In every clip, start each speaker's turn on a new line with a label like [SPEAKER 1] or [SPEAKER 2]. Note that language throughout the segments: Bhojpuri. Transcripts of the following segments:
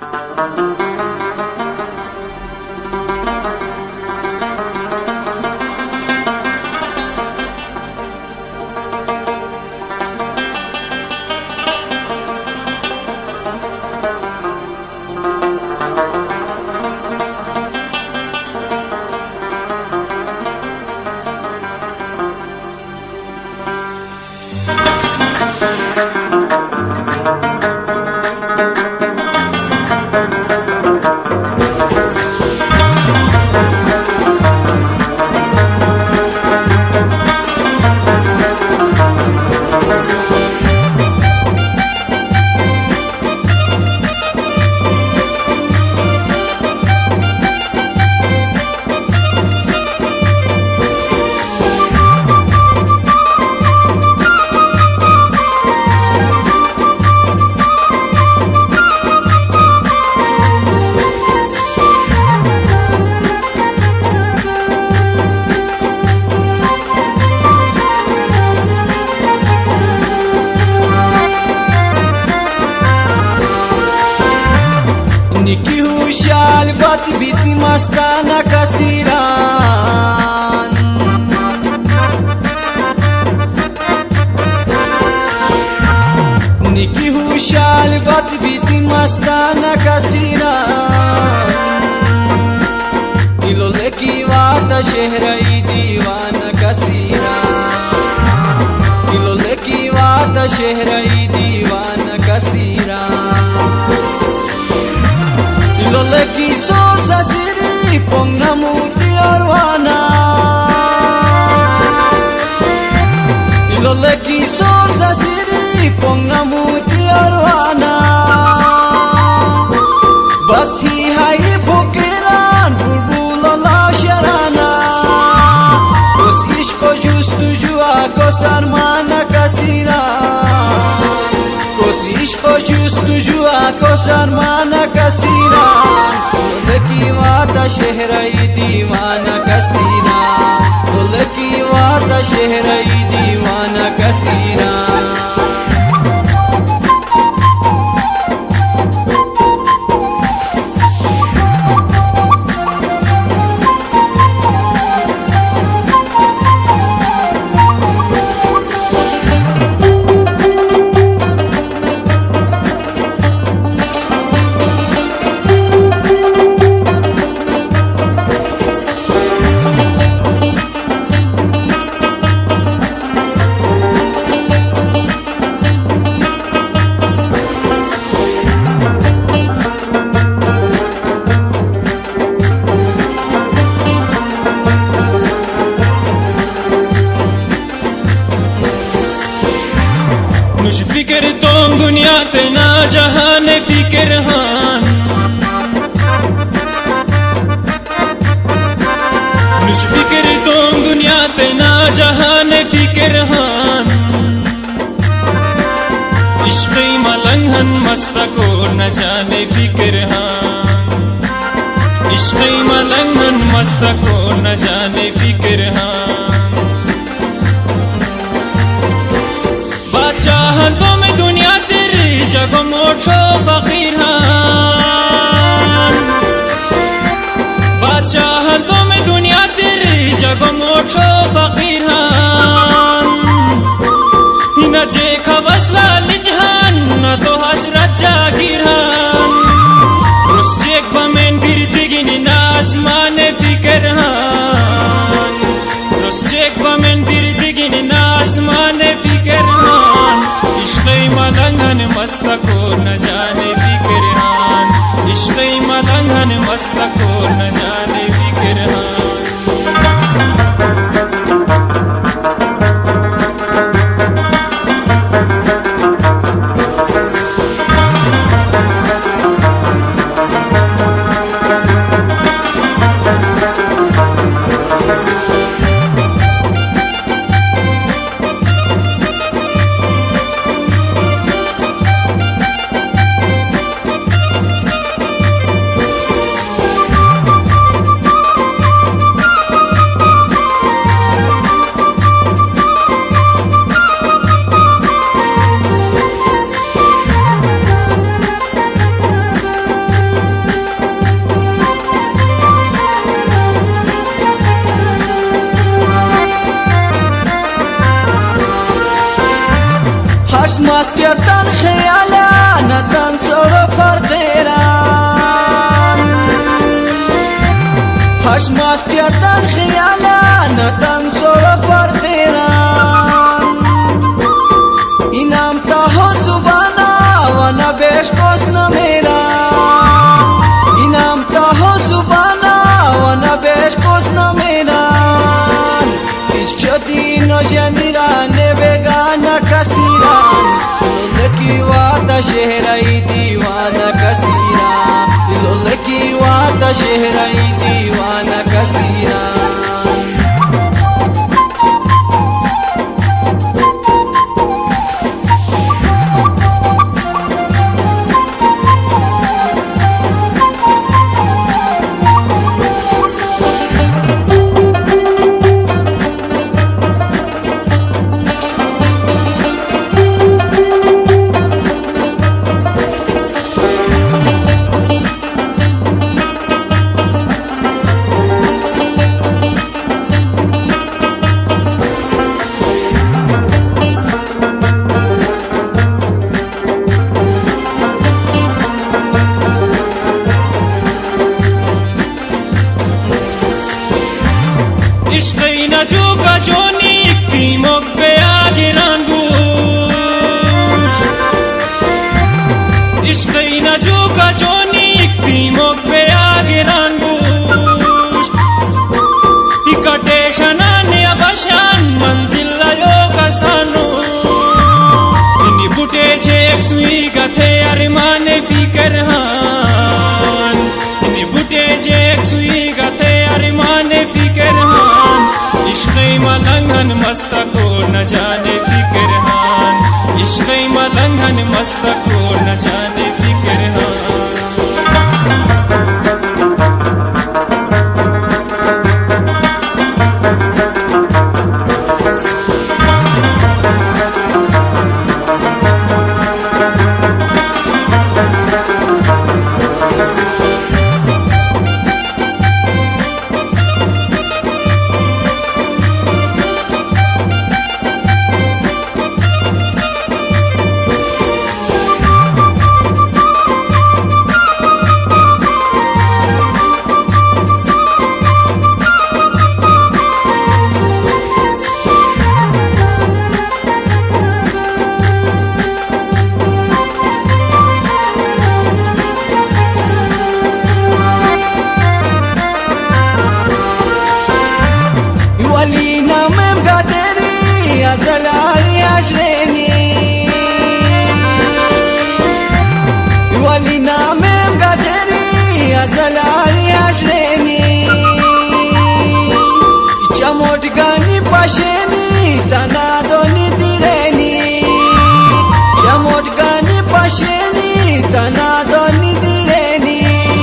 [SPEAKER 1] biti mastana kasiran Niki hushal bat biti mastana kasiran Ilole ki vata shehrai diwana kasiran Ilole ki vata shehrai diwana kasiran Ilole ki sorsa siri pongna muti arwana Ilole ki sorsa siri pongna muti arwana Bas hi hai pokiran bulbula la sharana Os ishko justujua kos armana kasiran Os ishko justujua kos armana kasiran Ilole ki vata shehrai diwana kasiran Ilole ki vata shehrai diwana kasiran
[SPEAKER 2] नुश फिक्र तुम दुनिया पे ना जहान फिक्र हान नुश फिक्र तुम दुनिया पे ना जहान फिक्र हान इश्क़ी मलंघन मस्तको न जाने फिक्र हान इश्क़ी मलंघन मस्तको न जाने फिक्र हान बादशाह में दुनिया तेरी जगो मोटो फकीर हान बादशाह में दुनिया तेरी जगो मोटो फकीर हान हिना जे खवसला लिजहान न तो हसरत जागीर हान रुस जेक बमेन बिर दिगिनी ना आसमान फिकर हान रुस जेक बमेन बिर दिगिनी ना आसमान फिकर हान इश्क़ी मलंघन मस्तको न जाने फिक्र हान इश्क़ी मलंघन मस्तको न जाने फिक्र हान
[SPEAKER 1] ماستيتن خيالا نتن صرف فرقيران هش ماستيتن خيالا نتن صرف فرقيران إنام تاهو زبانا وانا بيش قوسنا ميران إنام تاهو زبانا وانا بيش قوسنا ميران إشكتينو جنيران بيغانا كسيران لولكي واتا شهري ديوانا كسيران لولكي واتا شهري ديوانا كسيران
[SPEAKER 2] عشقی نجوکا جونی تیموک بیا گران گوش عشقی نجوکا جونی تیموک بیا گران گوش اکٹے شنان یا بشان منزل لیو کسانو انی بوٹے چھیک سوئی گتھے ارمان فکر ہان انی بوٹے چھیک سوئی گتھے ارمان فکر ہان عشقی ملنگن مستقو نہ جانے فکر ہان عشقی ملنگن مستقو نہ جانے فکر ہان
[SPEAKER 1] ولينا من قدري يا زلال يا شريني ولينا من قدري يا زلال يا شريني جموت غني باشيني تنادوني ديريني جموت غني باشيني تنادوني ديريني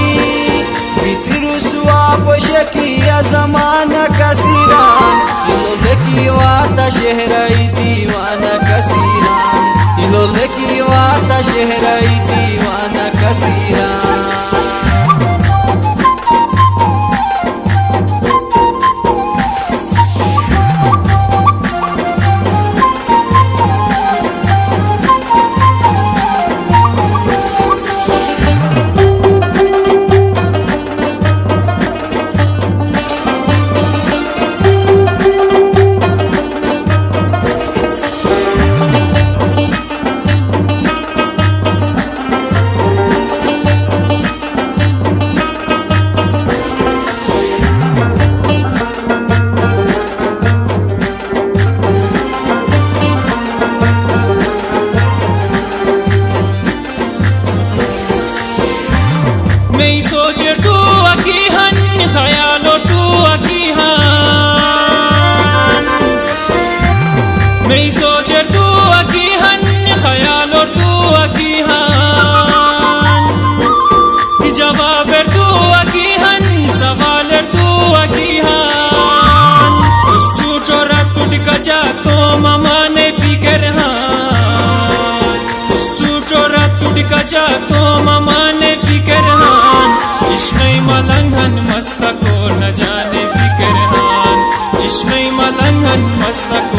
[SPEAKER 1] بيترسوا بشكي يا زمانة كثيران لولكي واتا شهري ديوانا كثيران لولكي واتا شهري ديوانا كثيران
[SPEAKER 2] मैं सोच तू अकीहन ख्याल और तू अकीहन मैं सोच तू अकीहन ख्याल और तू अकीहन जवाब तू अकीहन सवाल तू अकीहन तू चोरा तुड़ कचा तो मामा ने फिकर हान तू चोरा तुड़ कचा तो मामा ने फिकर हान इश्क़ मलंगन मस्तको न जाने फिकर हान इश्क़ मलंगन मस्तको